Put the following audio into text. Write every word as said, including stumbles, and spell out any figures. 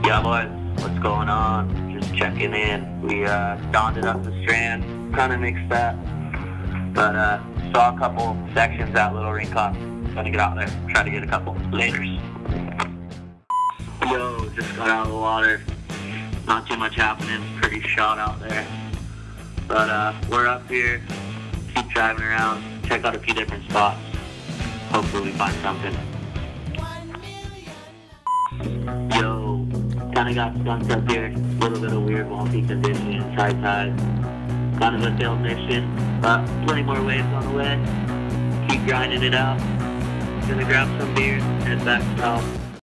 Yeah, boys, what's going on? Just checking in. We uh, donned it up the Strand, kind of mixed that, but uh, saw a couple sections at Little Rincon. Gonna get out there, try to get a couple. Laters. Yo, just got out of the water. Not too much happening. Pretty shot out there. But uh, we're up here. Keep driving around. Check out a few different spots. Hopefully we find something. Yo, kind of got stuck up here. A little bit of weird wonky conditions, high tide. Kind of a failed mission, but plenty more waves on the way. Keep grinding it out. Gonna grab some beers and head back south.